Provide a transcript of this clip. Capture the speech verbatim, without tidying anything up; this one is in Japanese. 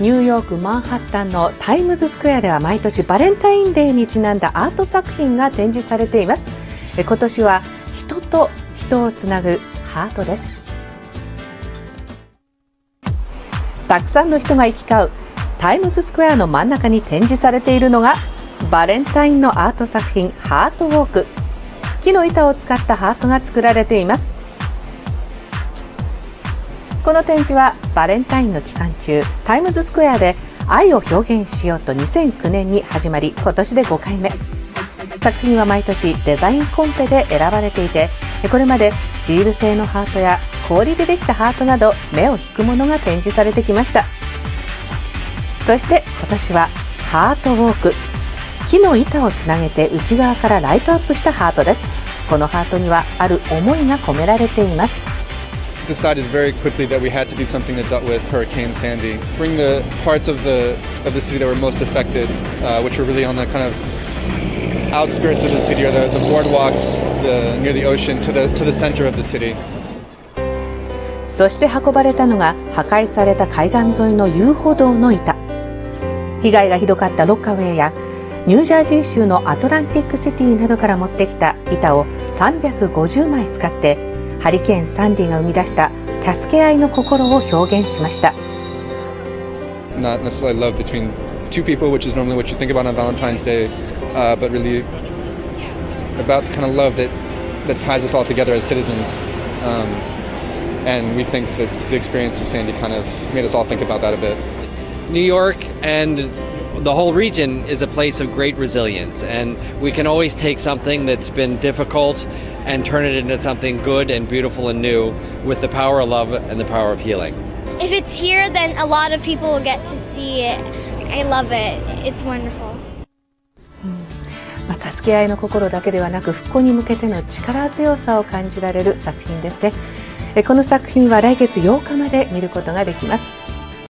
ニューヨークマンハッタンのタイムズスクエアでは毎年バレンタインデーにちなんだアート作品が展示されています。今年は人と人をつなぐハートです。たくさんの人が行き交うタイムズスクエアの真ん中に展示されているのがバレンタインのアート作品ハートウォーク。木の板を使ったハートが作られています。この展示はバレンタインの期間中、タイムズスクエアで愛を表現しようとにせんきゅうねんに始まり、今年でごかいめ。作品は毎年デザインコンペで選ばれていて、これまでスチール製のハートや氷でできたハートなど目を引くものが展示されてきました。そして今年はハートウォーク。木の板をつなげて内側からライトアップしたハートです。このハートにはある思いが込められています。 Decided very quickly that we had to do something that dealt with Hurricane Sandy. Bring the parts of the of the city that were most affected, uh, which were really on the kind of outskirts of the city, or the, the boardwalks the, near the ocean, to the to the center of the city. そして運ばれたのが破壊された海岸沿いの遊歩道の板。被害がひどかったロッカウェイやニュージャージー州のアトランティックシティなどから持ってきた板をさんびゃくごじゅうまい使ってハリケーンサンディが生み出した助け合いの心を表現しました。 Not necessarily love between two people, which is normally what you think about on Valentine's Day, uh, but really about the kind of love that that ties us all together as citizens. Um, and we think that the experience of Sandy kind of made us all think about that a bit. New York and the whole region is a place of great resilience, and we can always take something that's been difficult and turn it into something good and beautiful and new with the power of love and the power of healing. If it's here, then a lot of people will get to see it. I love it. It's wonderful. まあ、助け合いの心だけではなく復興に向けての力強さを感じられる作品ですね。この作品は来月ようかまで見ることができます。